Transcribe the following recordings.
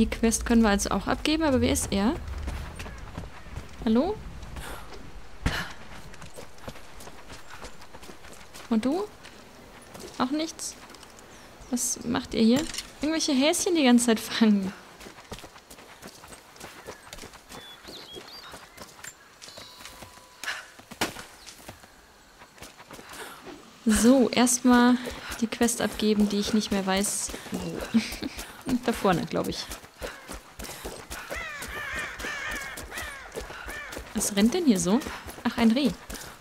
Die Quest können wir also auch abgeben, aber wer ist er? Hallo? Und du? Auch nichts? Was macht ihr hier? Irgendwelche Häschen die ganze Zeit fangen. So, erstmal die Quest abgeben, die ich nicht mehr weiß, wo. Da vorne, glaube ich. Was rennt denn hier so? Ach, ein Reh.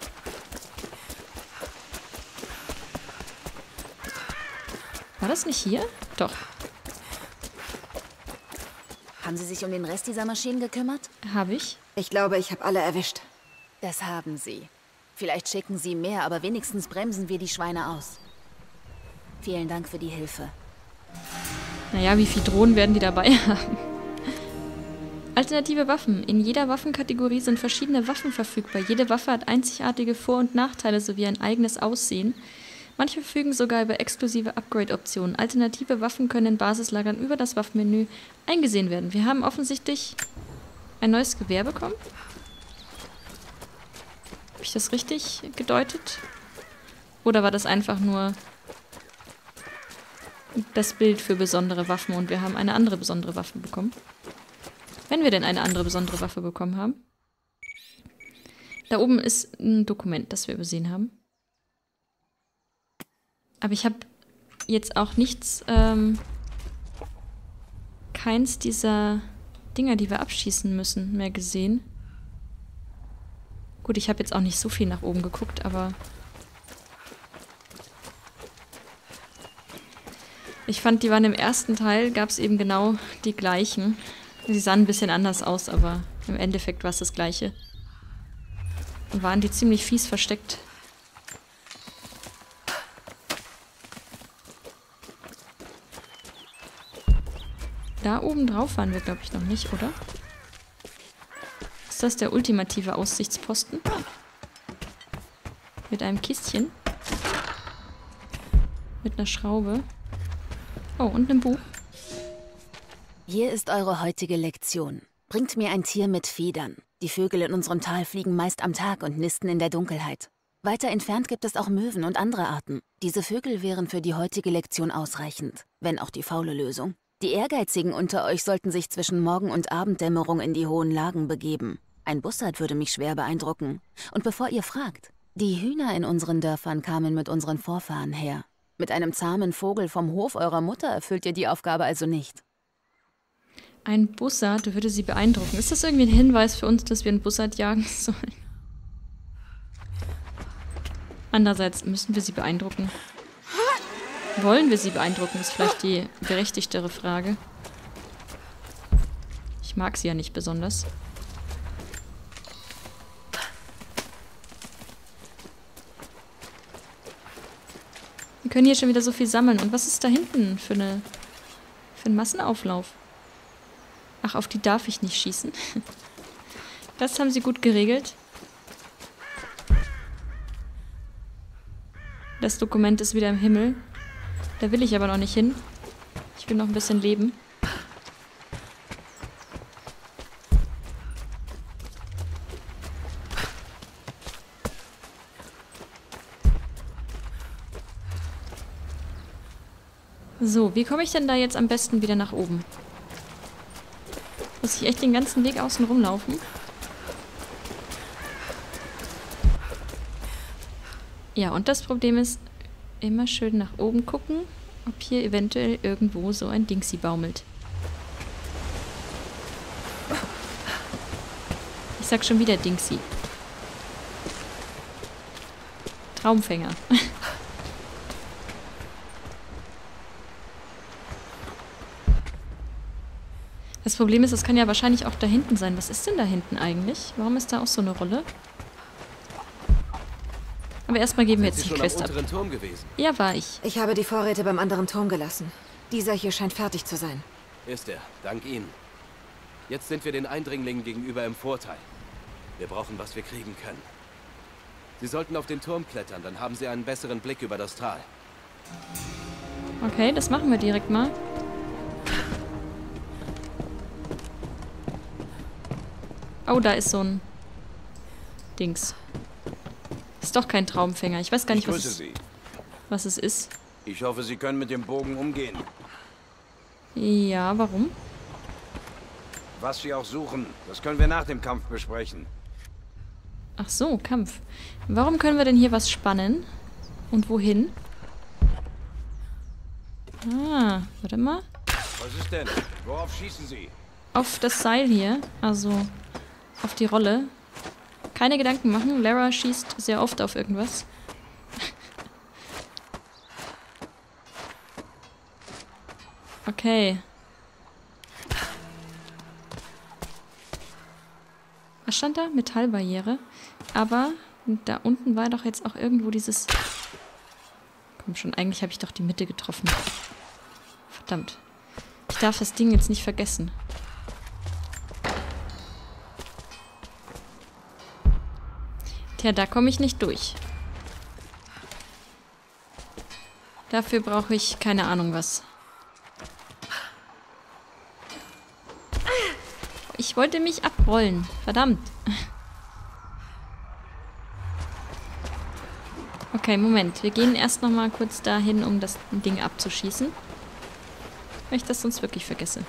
War das nicht hier? Doch. Haben Sie sich um den Rest dieser Maschinen gekümmert? Habe ich. Ich glaube, ich habe alle erwischt. Das haben Sie. Vielleicht schicken Sie mehr, aber wenigstens bremsen wir die Schweine aus. Vielen Dank für die Hilfe. Naja, wie viele Drohnen werden die dabei haben? Alternative Waffen. In jeder Waffenkategorie sind verschiedene Waffen verfügbar. Jede Waffe hat einzigartige Vor- und Nachteile sowie ein eigenes Aussehen. Manche verfügen sogar über exklusive Upgrade-Optionen. Alternative Waffen können in Basislagern über das Waffenmenü eingesehen werden. Wir haben offensichtlich ein neues Gewehr bekommen. Habe ich das richtig gedeutet? Oder war das einfach nur das Bild für besondere Waffen und wir haben eine andere besondere Waffe bekommen? Wenn wir denn eine andere besondere Waffe bekommen haben. Da oben ist ein Dokument, das wir übersehen haben. Aber ich habe jetzt auch nichts, keins dieser Dinger, die wir abschießen müssen, mehr gesehen. Gut, ich habe jetzt auch nicht so viel nach oben geguckt, aber ich fand, die waren im ersten Teil, gab es eben genau die gleichen. Sie sahen ein bisschen anders aus, aber im Endeffekt war es das Gleiche. Und waren die ziemlich fies versteckt. Da oben drauf waren wir, glaube ich, noch nicht, oder? Ist das der ultimative Aussichtsposten? Mit einem Kistchen. Mit einer Schraube. Oh, und einem Buch. Hier ist eure heutige Lektion. Bringt mir ein Tier mit Federn. Die Vögel in unserem Tal fliegen meist am Tag und nisten in der Dunkelheit. Weiter entfernt gibt es auch Möwen und andere Arten. Diese Vögel wären für die heutige Lektion ausreichend, wenn auch die faule Lösung. Die Ehrgeizigen unter euch sollten sich zwischen Morgen- und Abenddämmerung in die hohen Lagen begeben. Ein Bussard würde mich schwer beeindrucken. Und bevor ihr fragt, die Hühner in unseren Dörfern kamen mit unseren Vorfahren her. Mit einem zahmen Vogel vom Hof eurer Mutter erfüllt ihr die Aufgabe also nicht. Ein Bussard würde sie beeindrucken. Ist das irgendwie ein Hinweis für uns, dass wir einen Bussard jagen sollen? Andererseits müssen wir sie beeindrucken. Wollen wir sie beeindrucken, ist vielleicht die berechtigtere Frage. Ich mag sie ja nicht besonders. Wir können hier schon wieder so viel sammeln. Und was ist da hinten für einen Massenauflauf? Ach, auf die darf ich nicht schießen. Das haben sie gut geregelt. Das Dokument ist wieder im Himmel. Da will ich aber noch nicht hin. Ich will noch ein bisschen leben. So, wie komme ich denn da jetzt am besten wieder nach oben? Muss ich echt den ganzen Weg außen rumlaufen? Ja, und das Problem ist, immer schön nach oben gucken, ob hier eventuell irgendwo so ein Dingsy baumelt. Ich sag schon wieder Dingsy. Traumfänger. Das Problem ist, das kann ja wahrscheinlich auch da hinten sein. Was ist denn da hinten eigentlich? Warum ist da auch so eine Rolle? Aber erstmal geben wir jetzt die Quest ab. Turm gewesen? Ja, war ich. Ich habe die Vorräte beim anderen Turm gelassen. Dieser hier scheint fertig zu sein. Ist er, dank Ihnen. Jetzt sind wir den Eindringlingen gegenüber im Vorteil. Wir brauchen, was wir kriegen können. Sie sollten auf den Turm klettern, dann haben Sie einen besseren Blick über das Tal. Okay, das machen wir direkt mal. Oh, da ist so ein Dings. Ist doch kein Traumfänger. Ich weiß gar nicht, was es ist. Ich hoffe, Sie können mit dem Bogen umgehen. Ja, warum? Was Sie auch suchen, das können wir nach dem Kampf besprechen. Ach so, Kampf. Warum können wir denn hier was spannen? Und wohin? Ah, warte mal. Was ist denn? Worauf schießen Sie? Auf das Seil hier. Also auf die Rolle. Keine Gedanken machen. Lara schießt sehr oft auf irgendwas. Okay. Was stand da? Metallbarriere. Aber da unten war doch jetzt auch irgendwo dieses... Komm schon, eigentlich habe ich doch die Mitte getroffen. Verdammt. Ich darf das Ding jetzt nicht vergessen. Tja, da komme ich nicht durch. Dafür brauche ich keine Ahnung was. Ich wollte mich abrollen. Verdammt. Okay, Moment. Wir gehen erst noch mal kurz dahin, um das Ding abzuschießen. Weil ich das sonst wirklich vergesse.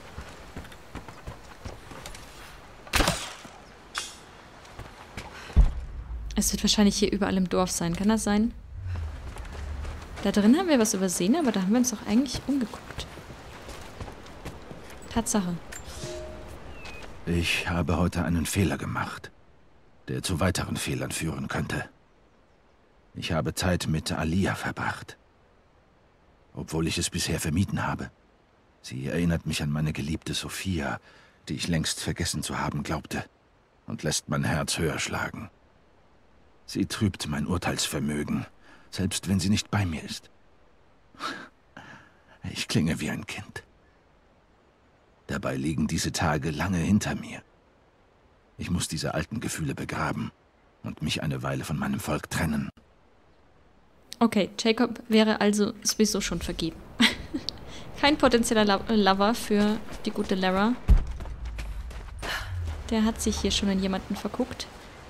Es wird wahrscheinlich hier überall im Dorf sein. Kann das sein? Da drin haben wir was übersehen, aber da haben wir uns doch eigentlich umgeguckt. Tatsache. Ich habe heute einen Fehler gemacht, der zu weiteren Fehlern führen könnte. Ich habe Zeit mit Alia verbracht, obwohl ich es bisher vermieden habe. Sie erinnert mich an meine geliebte Sophia, die ich längst vergessen zu haben glaubte, und lässt mein Herz höher schlagen. Sie trübt mein Urteilsvermögen, selbst wenn sie nicht bei mir ist. Ich klinge wie ein Kind. Dabei liegen diese Tage lange hinter mir. Ich muss diese alten Gefühle begraben und mich eine Weile von meinem Volk trennen. Okay, Jacob wäre also sowieso schon vergeben. Kein potenzieller Lover für die gute Lara. Der hat sich hier schon in jemanden verguckt.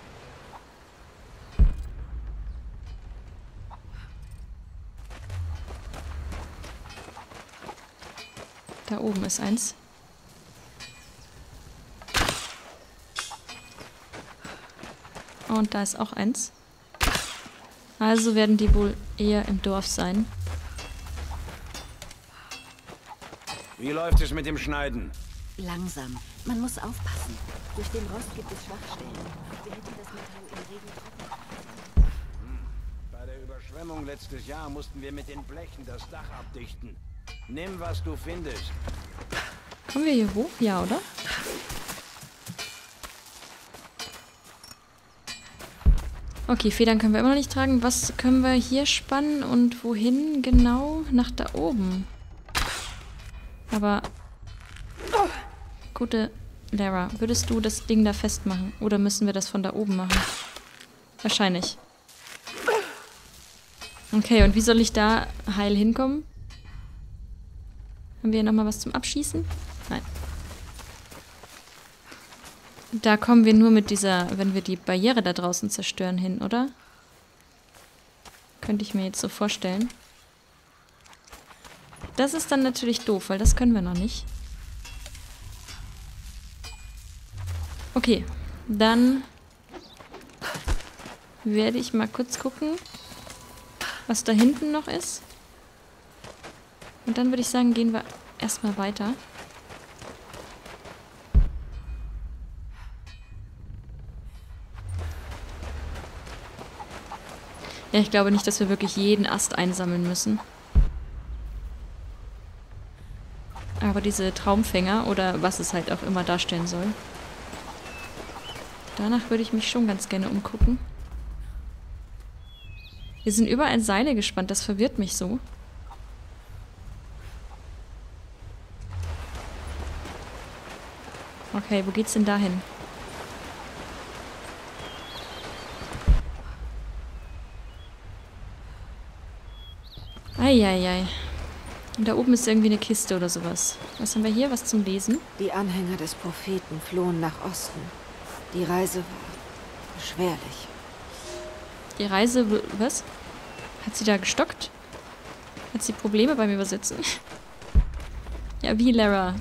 Da oben ist eins. Und da ist auch eins. Also werden die wohl eher im Dorf sein. Wie läuft es mit dem Schneiden? Langsam. Man muss aufpassen. Durch den Rost gibt es Schwachstellen. Wir hätten das Metall im Regen trocken. Bei der Überschwemmung letztes Jahr mussten wir mit den Blechen das Dach abdichten. Nimm, was du findest. Kommen wir hier hoch? Ja, oder? Okay, Federn können wir immer noch nicht tragen. Was können wir hier spannen und wohin genau? Nach da oben. Aber... Gute Lara, würdest du das Ding da festmachen? Oder müssen wir das von da oben machen? Wahrscheinlich. Okay, und wie soll ich da heil hinkommen? Haben wir hier nochmal was zum Abschießen? Nein. Da kommen wir nur mit dieser, wenn wir die Barriere da draußen zerstören, hin, oder? Könnte ich mir jetzt so vorstellen. Das ist dann natürlich doof, weil das können wir noch nicht. Okay, dann werde ich mal kurz gucken, was da hinten noch ist. Und dann würde ich sagen, gehen wir erstmal weiter. Ja, ich glaube nicht, dass wir wirklich jeden Ast einsammeln müssen. Aber diese Traumfänger oder was es halt auch immer darstellen soll. Danach würde ich mich schon ganz gerne umgucken. Hier sind überall Seile gespannt, das verwirrt mich so. Okay, wo geht's denn dahin? Eieiei. Und da oben ist irgendwie eine Kiste oder sowas. Was haben wir hier? Was zum Lesen? Die Anhänger des Propheten flohen nach Osten. Die Reise war beschwerlich. Die Reise... Was? Hat sie da gestockt? Hat sie Probleme beim Übersetzen? Ja, wie Lara?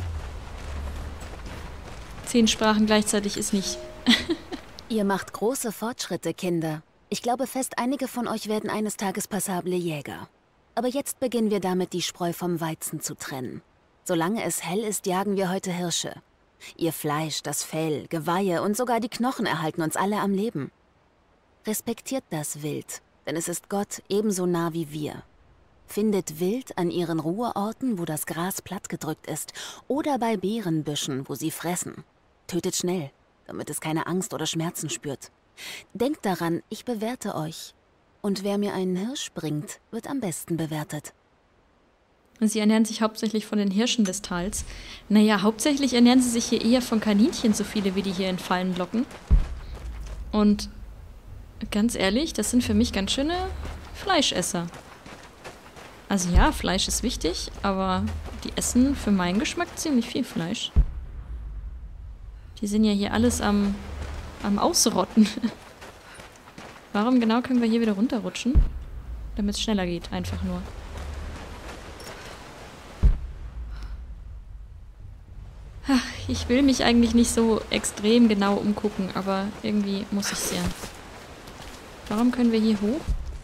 10 Sprachen gleichzeitig ist nicht. Ihr macht große Fortschritte, Kinder. Ich glaube fest, einige von euch werden eines Tages passable Jäger. Aber jetzt beginnen wir damit, die Spreu vom Weizen zu trennen. Solange es hell ist, jagen wir heute Hirsche. Ihr Fleisch, das Fell, Geweihe und sogar die Knochen erhalten uns alle am Leben. Respektiert das Wild, denn es ist Gott ebenso nah wie wir. Findet Wild an ihren Ruheorten, wo das Gras plattgedrückt ist, oder bei Beerenbüschen, wo sie fressen. Tötet schnell, damit es keine Angst oder Schmerzen spürt. Denkt daran, ich bewerte euch. Und wer mir einen Hirsch bringt, wird am besten bewertet. Sie ernähren sich hauptsächlich von den Hirschen des Tals. Naja, hauptsächlich ernähren sie sich hier eher von Kaninchen, so viele wie die hier in Fallen locken. Und ganz ehrlich, das sind für mich ganz schöne Fleischesser. Also ja, Fleisch ist wichtig, aber die essen für meinen Geschmack ziemlich viel Fleisch. Die sind ja hier alles am Ausrotten. Warum genau können wir hier wieder runterrutschen? Damit es schneller geht, einfach nur. Ach, ich will mich eigentlich nicht so extrem genau umgucken, aber irgendwie muss ich's ja. Warum können wir hier hoch?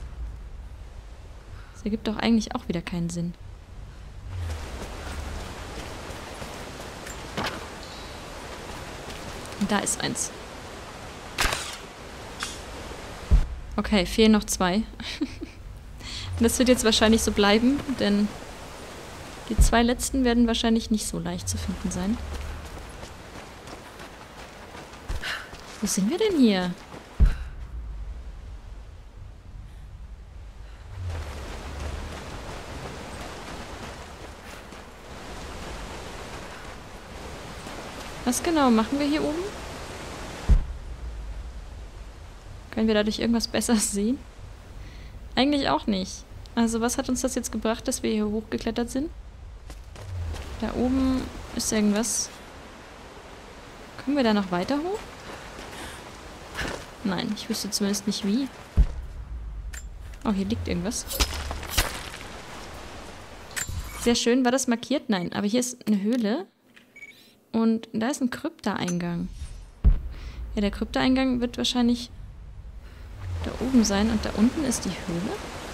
Das ergibt doch eigentlich auch wieder keinen Sinn. Und da ist eins. Okay, fehlen noch 2. Das wird jetzt wahrscheinlich so bleiben, denn die 2 letzten werden wahrscheinlich nicht so leicht zu finden sein. Wo sind wir denn hier? Was genau machen wir hier oben? Können wir dadurch irgendwas Besseres sehen? Eigentlich auch nicht. Also was hat uns das jetzt gebracht, dass wir hier hochgeklettert sind? Da oben ist irgendwas. Können wir da noch weiter hoch? Nein, ich wüsste zumindest nicht wie. Oh, hier liegt irgendwas. Sehr schön. War das markiert? Nein, aber hier ist eine Höhle. Und da ist ein Krypta-Eingang. Ja, der Krypta-Eingang wird wahrscheinlich da oben sein. Und da unten ist die Höhle.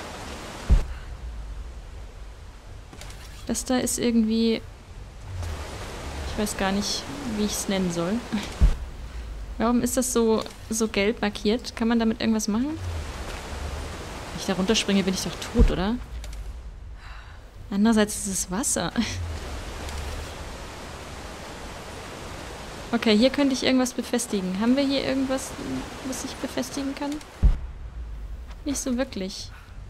Das da ist irgendwie... Ich weiß gar nicht, wie ich es nennen soll. Warum ist das so gelb markiert? Kann man damit irgendwas machen? Wenn ich da runterspringe, bin ich doch tot, oder? Andererseits ist es Wasser. Okay, hier könnte ich irgendwas befestigen. Haben wir hier irgendwas, was ich befestigen kann? Nicht so wirklich.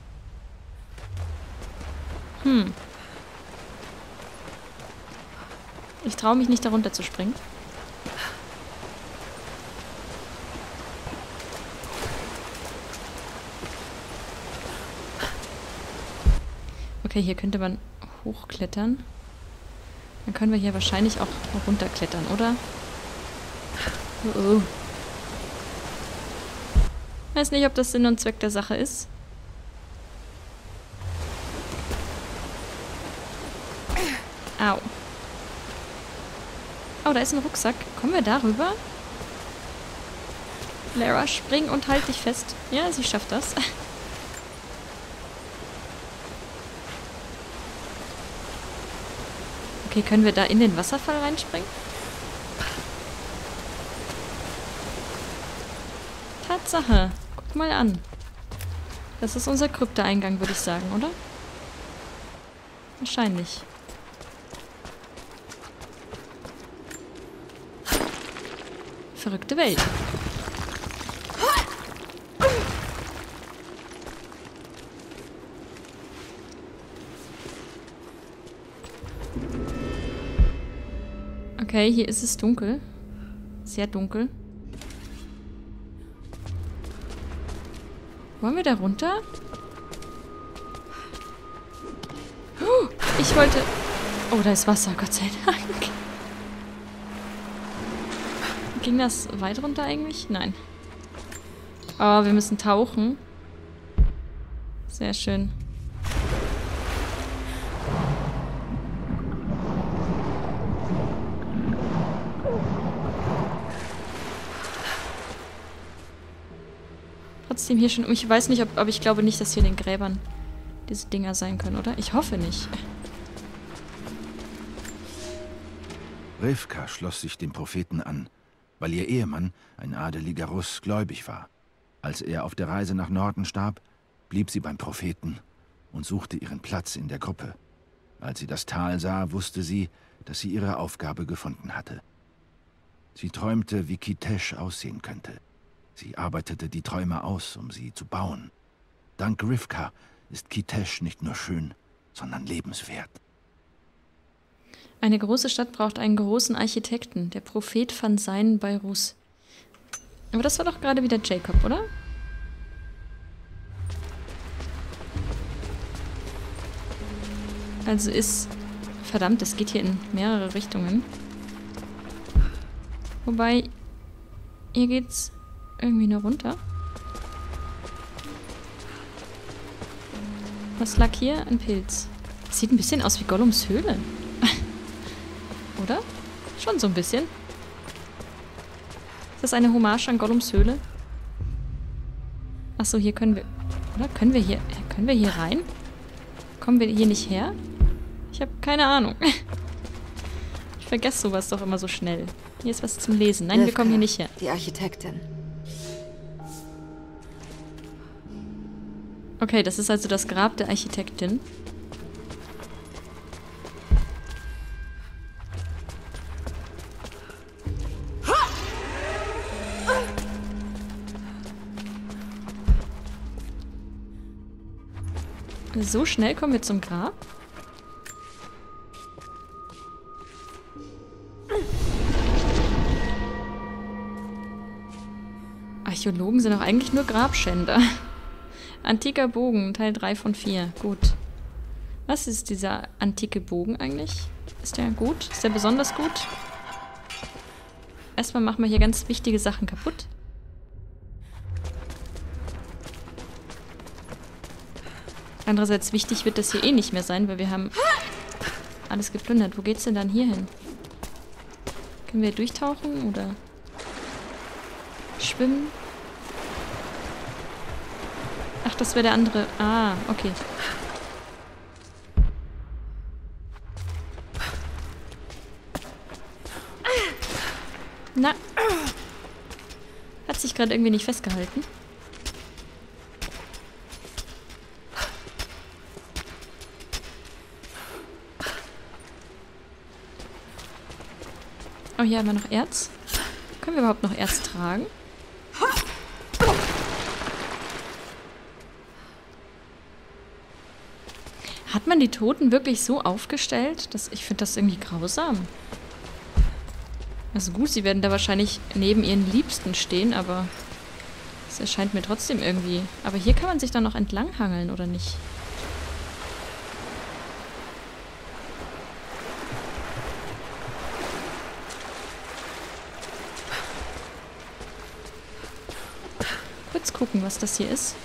Ich traue mich nicht, da runter zu springen. Okay, hier könnte man hochklettern. Dann können wir hier wahrscheinlich auch runterklettern, oder? Oh. Weiß nicht, ob das Sinn und Zweck der Sache ist. Au. Oh, da ist ein Rucksack. Kommen wir darüber? Lara, spring und halt dich fest. Ja, sie schafft das. Okay, können wir da in den Wasserfall reinspringen? Tatsache. Guck mal an. Das ist unser Krypta-Eingang, würde ich sagen, oder? Wahrscheinlich. Verrückte Welt. Okay, hier ist es dunkel. Sehr dunkel. Wollen wir da runter? Ich wollte... Oh, da ist Wasser, Gott sei Dank. Ging das weit runter eigentlich? Nein. Oh, wir müssen tauchen. Sehr schön. Trotzdem hier schon... Ich weiß nicht, aber ich glaube nicht, dass hier in den Gräbern diese Dinger sein können, oder? Ich hoffe nicht. Rivka schloss sich dem Propheten an, weil ihr Ehemann, ein adeliger Russ, gläubig war. Als er auf der Reise nach Norden starb, blieb sie beim Propheten und suchte ihren Platz in der Gruppe. Als sie das Tal sah, wusste sie, dass sie ihre Aufgabe gefunden hatte. Sie träumte, wie Kitesh aussehen könnte. Sie arbeitete die Träume aus, um sie zu bauen. Dank Rivka ist Kitesh nicht nur schön, sondern lebenswert. Eine große Stadt braucht einen großen Architekten. Der Prophet fand seinen bei Rus. Aber das war doch gerade wieder Jacob, oder? Also ist... Verdammt, es geht hier in mehrere Richtungen. Wobei... Hier geht's irgendwie nur runter. Was lag hier? Ein Pilz. Das sieht ein bisschen aus wie Gollums Höhle. Oder? Schon so ein bisschen. Ist das eine Hommage an Gollums Höhle? Achso, hier können wir... Oder? Können wir hier rein? Kommen wir hier nicht her? Ich habe keine Ahnung. Ich vergesse sowas doch immer so schnell. Hier ist was zum Lesen. Nein, wir kommen hier nicht her. Die Architektin. Okay, das ist also das Grab der Architektin. So schnell kommen wir zum Grab? Archäologen sind auch eigentlich nur Grabschänder. Antiker Bogen, Teil 3 von 4. Gut. Was ist dieser antike Bogen eigentlich? Ist der gut? Ist der besonders gut? Erstmal machen wir hier ganz wichtige Sachen kaputt. Andererseits wichtig wird das hier eh nicht mehr sein, weil wir haben alles geplündert. Wo geht's denn dann hier hin? Können wir durchtauchen oder schwimmen? Ach, das wäre der andere. Ah, okay. Na. Hat sich gerade irgendwie nicht festgehalten. Oh, hier haben wir noch Erz. Können wir überhaupt noch Erz tragen? Hat man die Toten wirklich so aufgestellt? Ich finde das irgendwie grausam. Also gut, sie werden da wahrscheinlich neben ihren Liebsten stehen, aber es erscheint mir trotzdem irgendwie... Aber hier kann man sich dann noch entlanghangeln, oder nicht? Kurz gucken, was das hier ist.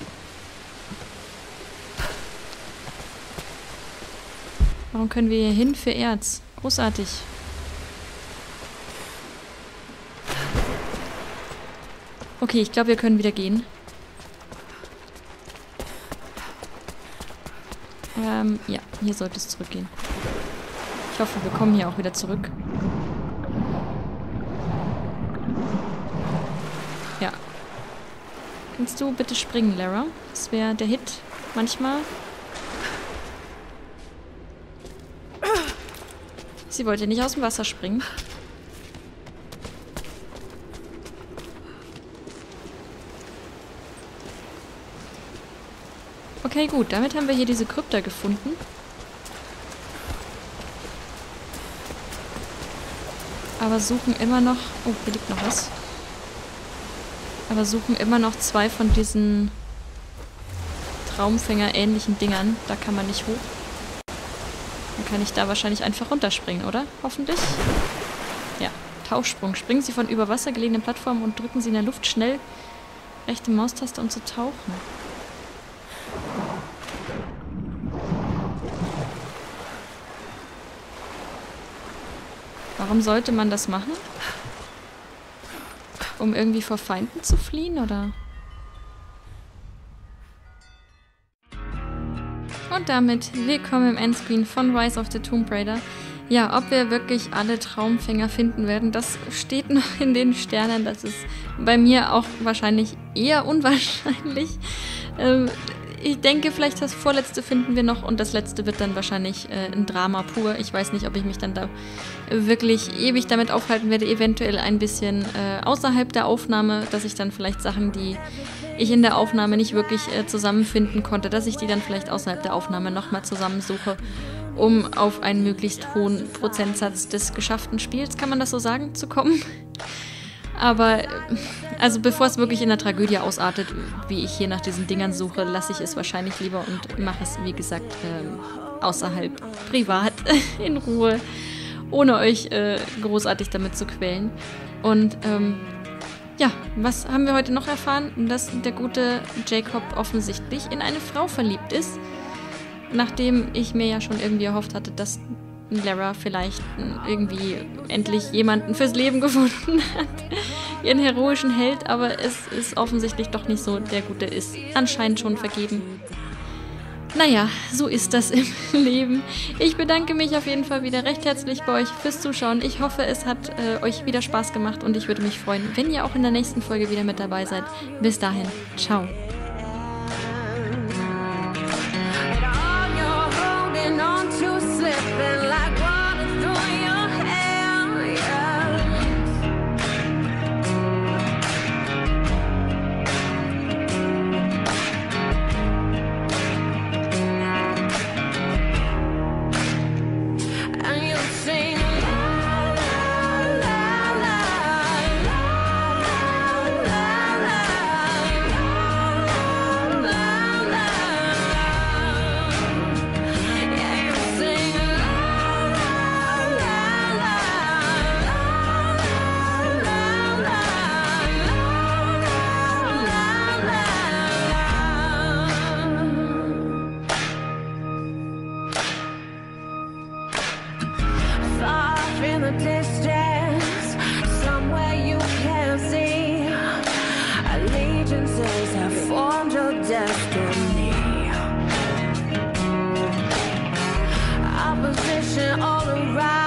Warum können wir hier hin für Erz? Großartig. Okay, ich glaube, wir können wieder gehen. Ja, hier sollte es zurückgehen. Ich hoffe, wir kommen hier auch wieder zurück. Ja. Kannst du bitte springen, Lara? Das wäre der Hit manchmal. Sie wollte nicht aus dem Wasser springen. Okay, gut. Damit haben wir hier diese Krypta gefunden. Aber suchen immer noch... Oh, hier liegt noch was. Aber suchen immer noch 2 von diesen Traumfänger-ähnlichen Dingern. Da kann man nicht hoch. Dann kann ich da wahrscheinlich einfach runterspringen, oder? Hoffentlich. Ja, Tauchsprung. Springen Sie von über Wasser gelegenen Plattformen und drücken Sie in der Luft schnell rechte Maustaste, um zu tauchen. Warum sollte man das machen? Um irgendwie vor Feinden zu fliehen, oder? Und damit willkommen im Endscreen von Rise of the Tomb Raider. Ja, ob wir wirklich alle Traumfänger finden werden, das steht noch in den Sternen. Das ist bei mir auch wahrscheinlich eher unwahrscheinlich. Ich denke, vielleicht das Vorletzte finden wir noch und das Letzte wird dann wahrscheinlich ein Drama pur. Ich weiß nicht, ob ich mich dann da wirklich ewig damit aufhalten werde. Eventuell ein bisschen außerhalb der Aufnahme, dass ich dann vielleicht Sachen, die ich in der Aufnahme nicht wirklich zusammenfinden konnte, dass ich die dann vielleicht außerhalb der Aufnahme nochmal zusammensuche, um auf einen möglichst hohen Prozentsatz des geschafften Spiels, kann man das so sagen, zu kommen. Aber, also bevor es wirklich in der Tragödie ausartet, wie ich hier nach diesen Dingern suche, lasse ich es wahrscheinlich lieber und mache es, wie gesagt, außerhalb, privat, in Ruhe, ohne euch großartig damit zu quälen. Und, ja, was haben wir heute noch erfahren? Dass der gute Jacob offensichtlich in eine Frau verliebt ist, nachdem ich mir ja schon irgendwie erhofft hatte, dass Lara vielleicht irgendwie endlich jemanden fürs Leben gefunden hat, ihren heroischen Held, aber es ist offensichtlich doch nicht so. Der Gute ist anscheinend schon vergeben. Naja, so ist das im Leben. Ich bedanke mich auf jeden Fall wieder recht herzlich bei euch fürs Zuschauen. Ich hoffe, es hat euch wieder Spaß gemacht und ich würde mich freuen, wenn ihr auch in der nächsten Folge wieder mit dabei seid. Bis dahin, ciao. Distance, somewhere you can see, allegiances have formed your destiny. Opposition all around.